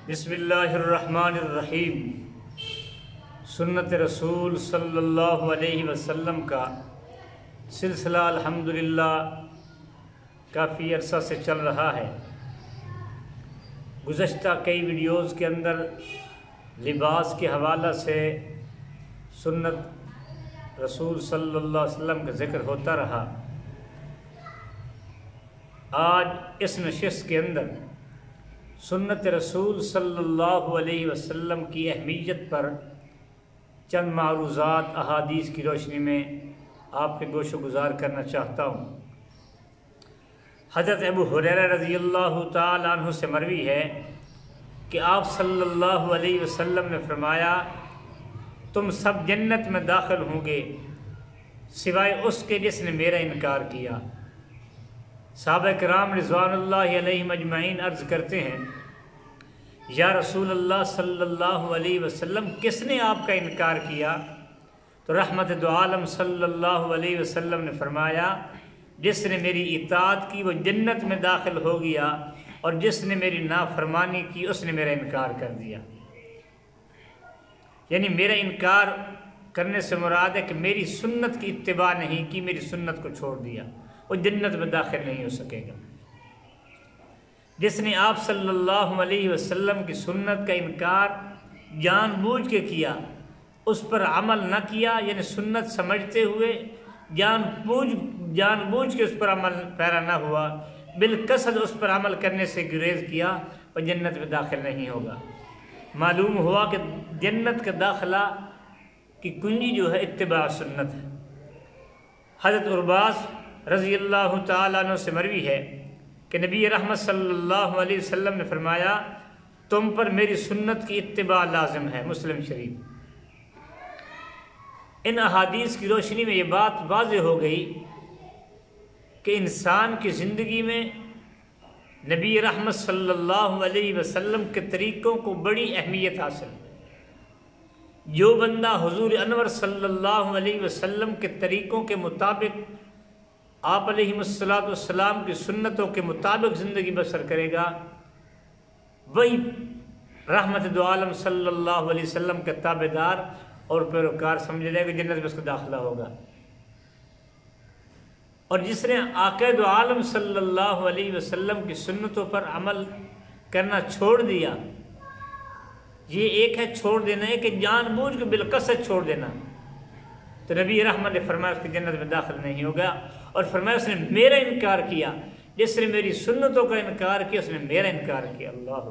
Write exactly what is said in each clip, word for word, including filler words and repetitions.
बिस्मिल्लाहिर्रहमानिर्रहीम। सुन्नत रसूल सल्लल्लाहु अलैहि वसल्लम का सिलसिला अल्हम्दुलिल्लाह काफ़ी अरसा से चल रहा है। गुज़श्ता कई वीडियोज़ के अंदर लिबास के हवाला से सुन्नत रसूल सल्लल्लाहु अलैहि वसल्लम का ज़िक्र होता रहा। आज इस नशिस्त के अंदर सुन्नत रसूल सल्लल्लाहु अलैहि वसल्लम की अहमियत पर चंद मारूज़ात अहादीस की रोशनी में आपके गोशो गुज़ार करना चाहता हूँ। हज़रत अबू हुरैरा रज़ियल्लाहु ताला अन्हु से मरवी है कि आप सल्लल्लाहु अलैहि वसल्लम ने फरमाया, तुम सब जन्नत में दाखिल होंगे सिवाय उसके जिसने मेरा इनकार किया। सहाबा किराम रिज़वानुल्लाहि अलैहिम अजमईन अर्ज़ करते हैं, या रसूल अल्लाह सल्लल्लाहु अलैहि वसल्लम किसने आपका इनकार किया? तो रहमत दो आलम सल्लल्लाहु अलैहि वसल्लम ने फरमाया, जिसने मेरी इताअत की वो जन्नत में दाखिल हो गया और जिसने मेरी नाफरमानी की उसने मेरा इनकार कर दिया। यानी मेरा इनकार करने से मुराद है कि मेरी सुन्नत की इत्तिबा नहीं की, मेरी सुन्नत को छोड़ दिया, वो जन्नत में दाखिल नहीं हो सकेगा। जिसने आप सल्लल्लाहु अलैहि वसल्लम की सुन्नत का इनकार जानबूझ के किया, उस पर अमल न किया, यानी सुन्नत समझते हुए जानबूझ जानबूझ के उस पर अमल पैरा न हुआ, बिलकसद उस पर अमल करने से गुरेज किया, वह जन्नत में दाखिल नहीं होगा। मालूम हुआ कि जन्नत का दाखिला की कुंजी जो है इत्तिबा सुन्नत है। हज़रत उरबास रज़ियल्लाहु ताला अन्हु से मरवी है कि नबी रहमत सल्लल्लाहु अलैहि वसल्लम ने फरमाया, तुम पर मेरी सुन्नत की इत्तिबा लाजिम है। मुस्लिम शरीफ। इन अहादीस की रोशनी में ये बात वाज़ेह हो गई कि इंसान की ज़िंदगी में नबी रहमत सल्लल्लाहु अलैहि वसल्लम के तरीक़ों को बड़ी अहमियत हासिल है। जो बंदा हुज़ूर अनवर सल्लल्लाहु अलैहि वसल्लम के तरीक़ों के मुताबिक, आप अलैहिस्सलातु वस्सलाम की सुन्नतों के मुताबिक ज़िंदगी बसर करेगा, वही रहमत दो आलम सल्लल्लाहु अलैहि वसल्लम के ताबेदार और पैरोकार समझ जाएगा, जन्नत में उसका दाखिला होगा। और जिसने आक़ा दो आलम सल्लल्लाहु अलैहि वसल्लम की सुन्नतों पर अमल करना छोड़ दिया, ये एक है छोड़ देना, है कि जानबूझ के बिलकसद छोड़ देना, तो नबी रहमत ने फरमाया उसकी जन्नत में दाखिल नहीं होगा। और फरमाया उसने मेरा इनकार किया, जिसने मेरी सुन्नतों का इनकार किया उसने मेरा इनकार किया। अल्लाह।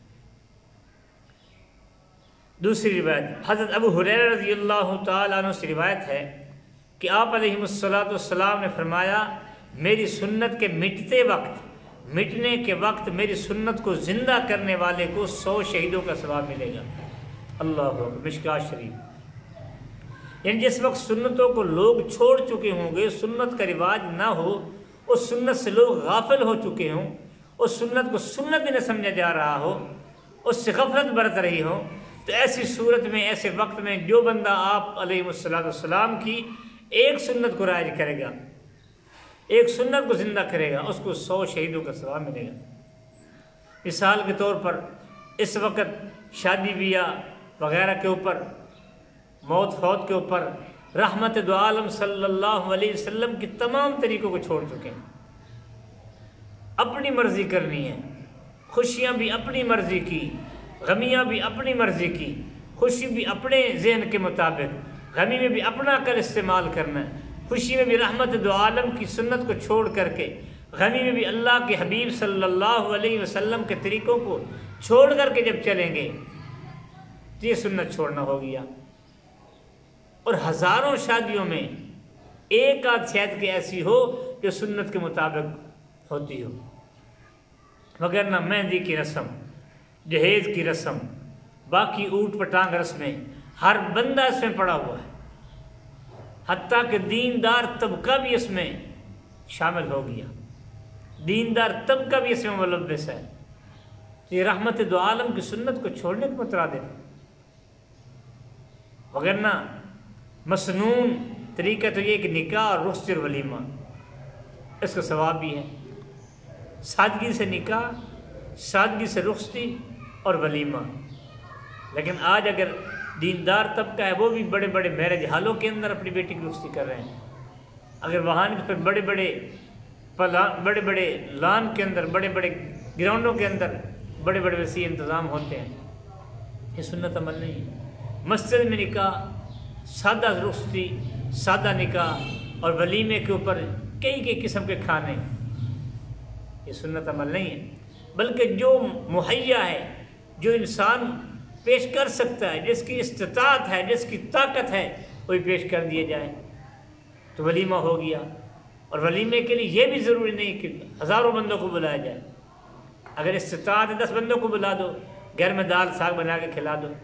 दूसरी रिवायत हज़रत अबू हुरैरा रज़ियल्लाहु ताला अन्हु से रिवायत है कि आप अलैहिस्सलातु वस्सलाम ने फरमाया, मेरी सुन्नत के मिटते वक्त, मिटने के वक्त मेरी सुन्नत को ज़िंदा करने वाले को सौ शहीदों का सवाब मिलेगा। अल्लाह। मिशकात शरीफ। यानी जिस वक्त सुन्नतों को लोग छोड़ चुके होंगे, सुन्नत का रिवाज ना हो, उस सुन्नत से लोग गाफिल हो चुके हों, उस सुन्नत को सुन्नत ही न समझा जा रहा हो, उससे गफलत बरत रही हो, तो ऐसी सूरत में, ऐसे वक्त में जो बंदा आप अलैहिस्सलातु वस्सलाम की एक सुन्नत को राइज करेगा, एक सुन्नत को ज़िंदा करेगा, उसको सौ शहीदों का सवाब मिलेगा। मिसाल के तौर पर इस वक्त शादी ब्याह वगैरह के ऊपर, मौत फौत के ऊपर रहमत दो आलम सल्लल्लाहु अलैहि वसल्लम की तमाम तरीक़ों को छोड़ चुके हैं। अपनी मर्ज़ी करनी है, खुशियाँ भी अपनी मर्ज़ी की, गमियाँ भी अपनी मर्ज़ी की, खुशी भी अपने ज़हन के मुताबिक, गमी में भी अपना अकल इस्तेमाल करना है, खुशी में भी रहमत दो आलम की सुन्नत को छोड़ करके, गमी में भी अल्लाह के हबीब सल्लल्लाहु अलैहि वसल्लम के तरीक़ों को छोड़ करके जब चलेंगे तो ये सुन्नत छोड़ना हो गया। और हज़ारों शादियों में एक आध शायद की ऐसी हो जो सुन्नत के मुताबिक होती हो, मगर ना मेहंदी की रस्म, जहेज़ की रस्म, बाकी ऊट पटांग रस्में, हर बंदा इसमें पड़ा हुआ है, हत्ता कि दीनदार तबका भी इसमें शामिल हो गया, दीनदार तबका भी इसमें मुलव्वस है। तो ये रहमत दो आलम की सुन्नत को छोड़ने को मुतरादिफ है। वगरना मसनून तरीका तो ये कि निकाह और रुख़्सत वलीमा, इसका सवाब भी है। सादगी से निकाह, सादगी से रुख़्सती, और वलीमा। लेकिन आज अगर दीनदार तबका है वो भी बड़े बड़े मैरिज हालों के अंदर अपनी बेटी की रुखसती कर रहे हैं। अगर वहाँ पर बड़े बड़े पला बड़े बड़े लान के अंदर, बड़े बड़े ग्राउंडों के अंदर बड़े बड़े वसी इंतज़ाम होते हैं, ये सुन्नत अमल नहीं है। मस्जिद में निकाह, सादा रुखसती, सादा निकाह और वलीमे के ऊपर कई कई किस्म के खाने, ये सुन्नत अमल नहीं है। बल्कि जो मुहैया है, जो इंसान पेश कर सकता है, जिसकी इस्तिताअत है, जिसकी ताकत है, वही पेश कर दिए जाए तो वलीमा हो गया। और वलीमे के लिए ये भी ज़रूरी नहीं कि हज़ारों बंदों को बुलाया जाए। अगर इस्तिताअत है दस बंदों को बुला दो, घर में दाल साग बना के खिला दो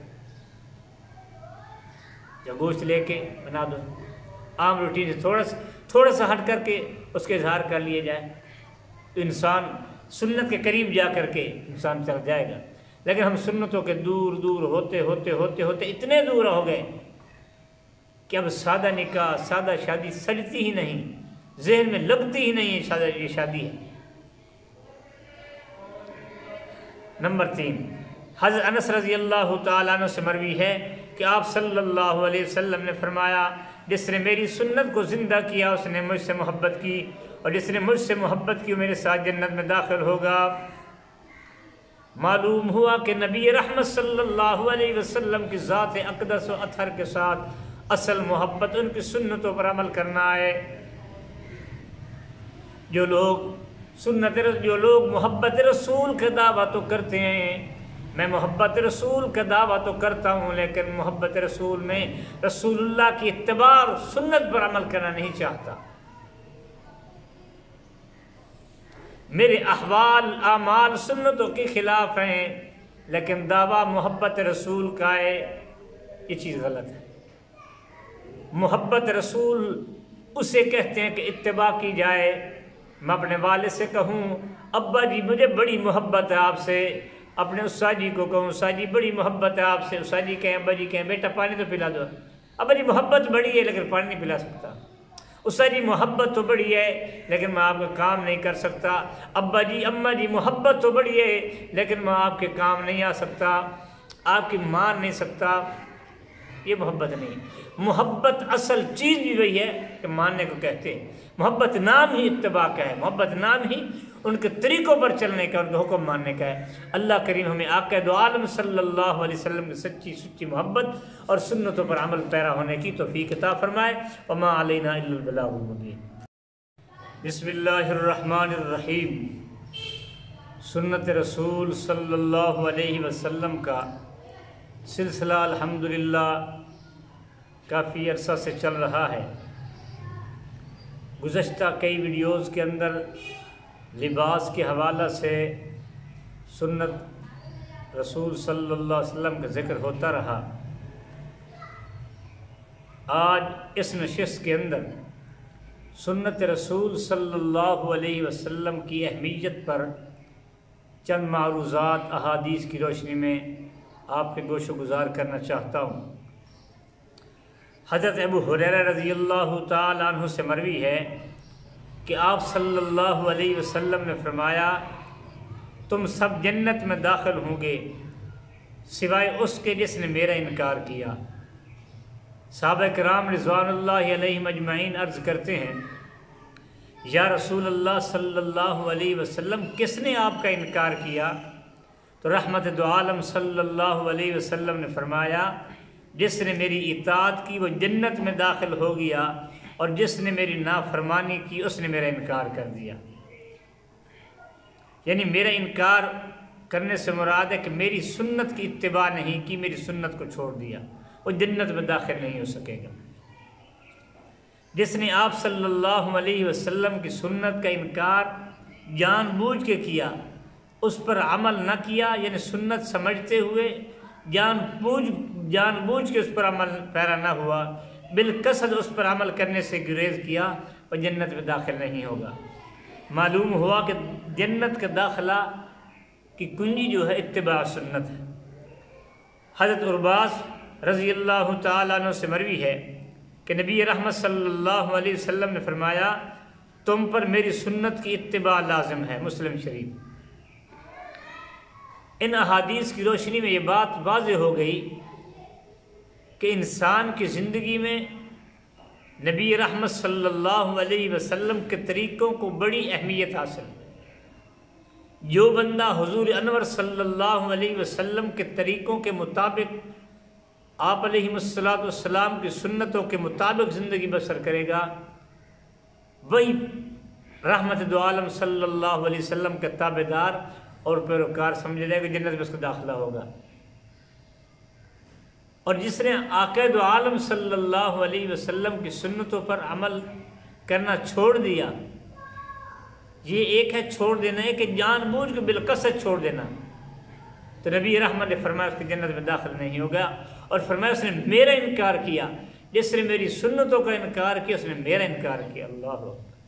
या गोश्त लेके बना दो, आम रोटी से थोड़ा सा थोड़ा सा हट करके उसके इजहार कर लिए जाए तो इंसान सुन्नत के करीब जा कर के इंसान चल जाएगा। लेकिन हम सुन्नतों के दूर दूर होते होते होते होते इतने दूर हो गए कि अब सादा निकाह, सादा शादी सजती ही नहीं, जहन में लगती ही नहीं है सादा ये शादी है। नंबर तीन, हज़रत अनस रज़ी अल्लाह तआला अन्हु से मरवी है कि आप सल्लल्लाहु अलैहि वसल्लम ने फरमाया, जिसने मेरी सुन्नत को ज़िंदा किया उसने मुझसे मोहब्बत की, और जिसने मुझसे मोहब्बत की वो मेरे साथ जन्नत में दाखिल होगा। मालूम हुआ कि नबी रहमत सल्लल्लाहु अलैहि वसल्लम की ज़ात अक़दस व अथर के साथ असल मोहब्बत उनकी सुन्नतों पर अमल करना है। जो लोग सुन्नत जो लोग मोहब्बत रसूल का दावा तो करते हैं, मैं मोहब्बत रसूल का दावा तो करता हूँ, लेकिन मोहब्बत रसूल में रसूलुल्लाह की इत्तिबा और सुन्नत पर अमल करना नहीं चाहता, मेरे अहवाल आमाल सुन्नतों के खिलाफ हैं, लेकिन दावा मोहब्बत रसूल का है, ये चीज़ गलत है। मोहब्बत रसूल उसे कहते हैं कि इत्तिबा की जाए। मैं अपने वालिद से कहूँ, अब्बा जी मुझे बड़ी मोहब्बत है आपसे, अपने उस्ताद जी को कहूँ, उस्ताद जी बड़ी मोहब्बत है आपसे, उस्ताद जी कहें, अब्बा जी कहें बेटा पानी तो पिला दो, अब्बा जी मोहब्बत बड़ी है लेकिन पानी नहीं पिला सकता, उस्ताद जी मोहब्बत तो बड़ी है लेकिन मैं आपका काम नहीं कर सकता, अब्बा जी अम्मा जी मोहब्बत तो बड़ी है लेकिन मैं आपके काम नहीं आ सकता, आपकी मान नहीं सकता। ये मोहब्बत नहीं है। मोहब्बत असल चीज़ भी वही है कि मानने को कहते हैं। मोहब्बत नाम ही इत्तिबा का है, मोहब्बत नाम ही उनके तरीक़ों पर चलने का, उनके हुक्म मानने का है। अल्लाह करीम हमें आक़ा दो आलम सल्लल्लाहु अलैहि वसल्लम की सच्ची सच्ची मोहब्बत और सुन्नतों पर अमल पैरा होने की तौफ़ीक़ अता फ़रमाए। वमा अलैना इल्लल बलागुल मुबीन। बिस्मिल्लाहिर रहमानिर रहीम। सुन्नत रसूल सल्लल्लाहु अलैहि वसल्लम का सिलसिला अल्हम्दुलिल्लाह काफ़ी अरसा से चल रहा है। गुज़श्ता कई वीडियोज़ के अंदर लिबास के हवाला से सुन्नत रसूल सल्लल्लाहु अलैहि वसल्लम का ज़िक्र होता रहा। आज इस नशिस्त के अंदर सुन्नत रसूल सल्लल्लाहु अलैहि वसल्लम की अहमियत पर चंद मारूज़ात अहादीस की रोशनी में आपके गोशो गुजार करना चाहता हूँ। हज़रत अबू हुरैरा रज़ी अल्लाह तआला अन्हु से मरवी है कि आप सल्लल्लाहु अलैहि वसल्लम ने फरमाया, तुम सब जन्नत में दाखिल होंगे सिवाय उसके जिसने मेरा इनकार किया। सहाबा किराम रिज़वानुल्लाहि अलैहिम अजमईन अर्ज़ करते हैं, या रसूल अल्लाह सल्लल्लाहु अलैहि वसल्लम किसने आपका इनकार किया? तो रहमत दो आलम सल्लल्लाहु अलैहि वसल्लम ने फरमाया, जिसने मेरी इताअत की वो जन्नत में दाखिल हो गया, और जिसने मेरी नाफरमानी की उसने मेरा इनकार कर दिया। यानी मेरा इनकार करने से मुराद है कि मेरी सुन्नत की इत्तिबा नहीं की, मेरी सुन्नत को छोड़ दिया, वो जन्नत में दाखिल नहीं हो सकेगा। जिसने आप सल्लल्लाहु अलैहि वसल्लम की सुन्नत का इनकार जानबूझ के किया, उस पर अमल न किया, यानी सुन्नत समझते हुए जानबूझ जानबूझ के उस पर अमल पैरा न हुआ, बिलकसद उस पर अमल करने से गुरेज किया, और जन्नत में दाखिल नहीं होगा। मालूम हुआ कि जन्नत का दाखिला की कुंजी जो है इत्तिबा सुन्नत है। हज़रत उर्वास रज़ी अल्लाह तआला अन्हु से मरवी है कि नबी रहमत सल्लल्लाहु अलैहि वसल्लम ने फरमाया, तुम पर मेरी सुन्नत की इत्तिबा लाजिम है। मुस्लिम शरीफ। इन अहादीस की रोशनी में ये बात वाज़ेह हो गई कि इंसान की ज़िंदगी में नबी रहमत सल्लल्लाहु अलैहि वसल्लम के तरीक़ों को बड़ी अहमियत हासिल है। जो बंदा हुज़ूर अनवर सल्लल्लाहु अलैहि वसल्लम के तरीक़ों के मुताबिक, आप अलैहिस्सलातु वस्सलाम की सुन्नतों के मुताबिक ज़िंदगी बसर करेगा, वही रहमत दो आलम सल्लल्लाहु अलैहि वसल्लम के ताबेदार और पैरोकार समझ जाएगा, जन्नत में उसका दाखिला होगा। और जिसने आक़ा दो आलम सल्लल्लाहु अलैहि वसल्लम की सुन्नतों पर अमल करना छोड़ दिया, ये एक है छोड़ देना है कि जानबूझ के बिलकसद छोड़ देना, तो नबी रहमत ने फरमाया उसकी जन्नत में दाखिल नहीं होगा। और फरमाया उसने मेरा इनकार किया, जिसने मेरी सुन्नतों का इनकार किया उसने मेरा इनकार किया। अल्लाह।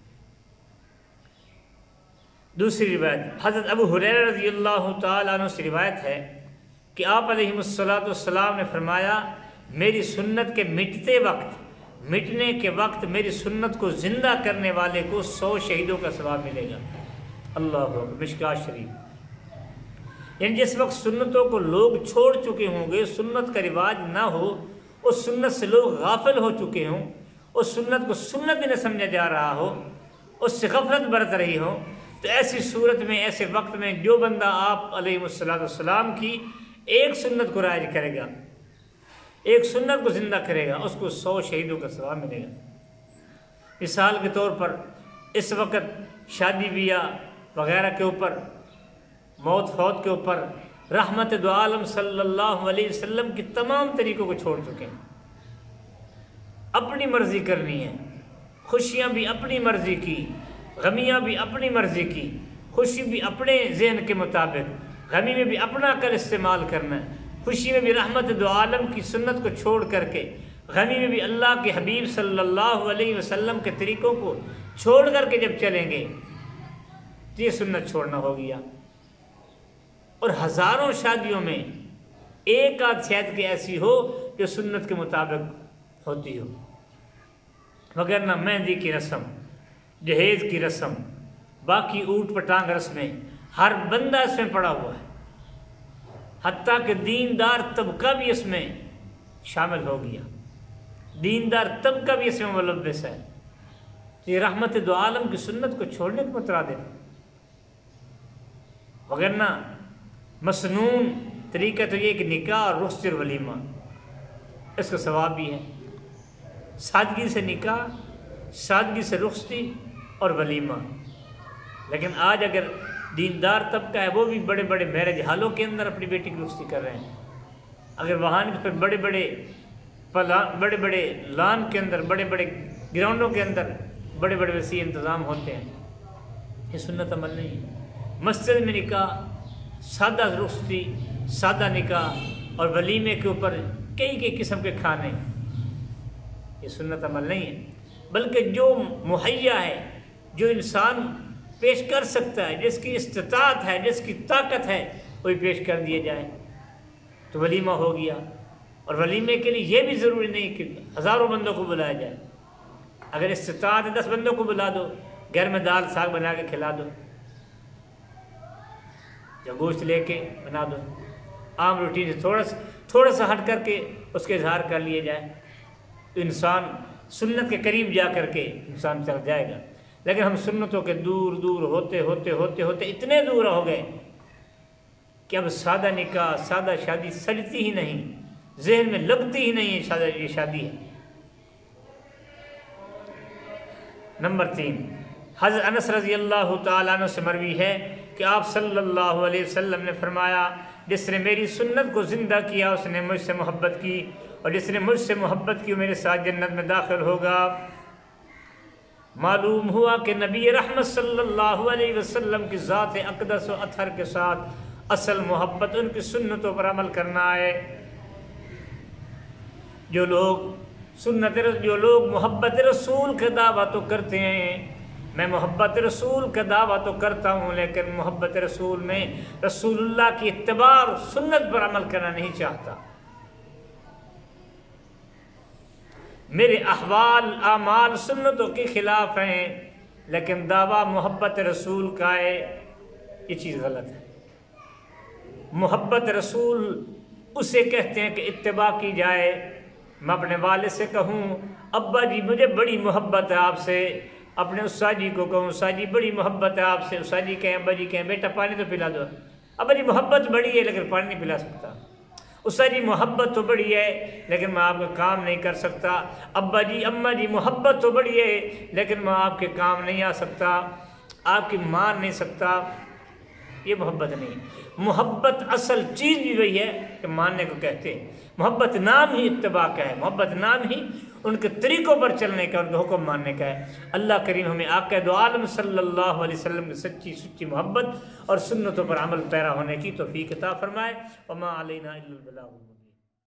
दूसरी रिवायत हज़रत अबू हुरैरा रज़ियल्लाहु ताला अन्हु से रिवायत है कि आप अलैहिस्सलातु वस्सलाम ने फरमाया, मेरी सुन्नत के मिटते वक्त, मिटने के वक्त मेरी सुन्नत को ज़िंदा करने वाले को सौ शहीदों का सवाब मिलेगा। अल्लाह। मिशकात शरीफ। यानी जिस वक्त सुन्नतों को लोग छोड़ चुके होंगे, सुन्नत का रिवाज ना हो, उस सुन्नत से लोग गाफिल हो चुके हों, उस सुन्नत को सुन्नत भी न समझा जा रहा हो, उससे गफलत बरत रही हो, तो ऐसी सूरत में, ऐसे वक्त में जो बंदा आप अलैहिस्सलातु वस्सलाम की एक सुन्नत को राइज करेगा, एक सुन्नत को ज़िंदा करेगा, उसको सौ शहीदों का सवाब मिलेगा। मिसाल के तौर पर इस वक्त शादी ब्याह वगैरह के ऊपर, मौत फौत के ऊपर रहमत दो आलम सल्लल्लाहु अलैहि वसल्लम की तमाम तरीक़ों को छोड़ चुके हैं। अपनी मर्ज़ी करनी है, खुशियाँ भी अपनी मर्ज़ी की, गमियाँ भी अपनी मर्ज़ी की, खुशी भी अपने ज़हन के मुताबिक, गमी में भी अपना अकल इस्तेमाल करना है, खुशी में भी रहमत दो आलम की सुन्नत को छोड़ करके, गमी में भी अल्लाह के हबीब सल्लल्लाहु अलैहि वसल्लम के तरीक़ों को छोड़ करके जब चलेंगे तो ये सुन्नत छोड़ना हो गया। और हज़ारों शादियों में एक आध शायद की ऐसी हो जो सुन्नत के मुताबिक होती हो, वगरना मेहंदी की रस्म, जहेज़ की रस्म, बाकी ऊट पटांग रस्में, हर बंदा इसमें पड़ा हुआ है, हत्ता कि दीनदार तबका भी इसमें शामिल हो गया, दीनदार तबका भी इसमें मुलव्वस है। तो ये रहमत दो आलम की सुन्नत को छोड़ने को मुतरादिफ, वगरना मसनून तरीका तो ये कि निकाह और रुख्सत और वलीमा, इसका सवाब भी है। सादगी से निकाह, सादगी से रुख्सती और वलीमा। लेकिन आज अगर दीनदार तबका है वो भी बड़े बड़े मैरिज हालों के अंदर अपनी बेटी की रुख्सती कर रहे हैं। अगर वहाँ पर बड़े बड़े बड़े बड़े लान के अंदर, बड़े बड़े ग्राउंडों के अंदर बड़े बड़े वसी इंतज़ाम होते हैं, ये सुन्नत अमल नहीं है। मस्जिद में निकाह, सादा रुख्सती, सादा निकाह और वलीमे के ऊपर कई कई किस्म के खाने, ये सुन्नत अमल नहीं है। बल्कि जो मुहैया है, जो इंसान पेश कर सकता है, जिसकी इस्तिताअत है, जिसकी ताकत है, वही पेश कर दिया जाए तो वलीमा हो गया। और वलीमे के लिए ये भी ज़रूरी नहीं कि हज़ारों बंदों को बुलाया जाए। अगर इस्तिताअत है दस बंदों को बुला दो, घर में दाल साग बना के खिला दो या गोश्त लेके बना दो, आम रोटी से थोड़ा सा थोड़ा सा हट करके उसके इजहार कर लिए जाए, तो इंसान सुन्नत के करीब जा कर के इंसान चल जाएगा। लेकिन हम सुन्नतों के दूर दूर होते होते होते होते इतने दूर हो गए कि अब सादा निकाह, सादा शादी सजती ही नहीं, जहन में लगती ही नहीं है शादी, ये शादी है। नंबर तीन, हज़रत अनस रज़ी अल्लाह तआला अन्हु से मरवी है कि आप सल्लल्लाहु अलैहि वसल्लम ने फरमाया, जिसने मेरी सुन्नत को ज़िंदा किया उसने मुझसे मोहब्बत की, और जिसने मुझसे मोहब्बत की मेरे साथ जन्नत में दाखिल होगा। मालूम हुआ कि नबी रहमत सल्लल्लाहु अलैहि वसल्लम की ज़ात अक़दस व अथर के साथ असल मोहब्बत उनकी सुन्नतों पर अमल करना है। जो लोग सुन्नत जो लोग मोहब्बत रसूल का दावा तो करते हैं, मैं मोहब्बत रसूल का दावा तो करता हूँ, लेकिन मोहब्बत रसूल में रसूलुल्लाह की इत्तिबा और सुन्नत पर अमल करना नहीं चाहता। मेरे अहवाल आमाल सुन्नतों के खिलाफ हैं, लेकिन दावा मोहब्बत रसूल का है, ये चीज़ गलत है। मोहब्बत रसूल उसे कहते हैं कि इत्तबा की जाए। मैं अपने वाले से कहूँ अब्बा जी मुझे बड़ी मोहब्बत है आपसे, अपने उस्ताद जी को कहूँ उस्ताद जी बड़ी मोहब्बत है आपसे, उस्ताद जी कहें अब्बा जी कहें बेटा पानी तो पिला दो, अब्बा जी मोहब्बत बड़ी है लेकिन पानी नहीं पिला सकता, उस्ताद जी मोहब्बत तो बड़ी है लेकिन मैं आपका काम नहीं कर सकता, अब्बा जी अम्मा जी मोहब्बत तो बड़ी है लेकिन मैं आपके काम नहीं आ सकता, आपकी मान नहीं सकता। ये मोहब्बत नहीं है। मोहब्बत असल चीज़ भी वही है कि मानने को कहते हैं। मोहब्बत नाम ही इत्तबा का है, मोहब्बत नाम ही उनके तरीक़ों पर चलने का, उनके हुक्म मानने का है। अल्लाह करीम हमें आक़ा दो आलम सल्लल्लाहु अलैहि वसल्लम की सच्ची सच्ची मोहब्बत और सुन्नतों पर अमल पैरा होने की तौफ़ीक़ अता फ़रमाए। वमा अलैना इल्लल बलाग।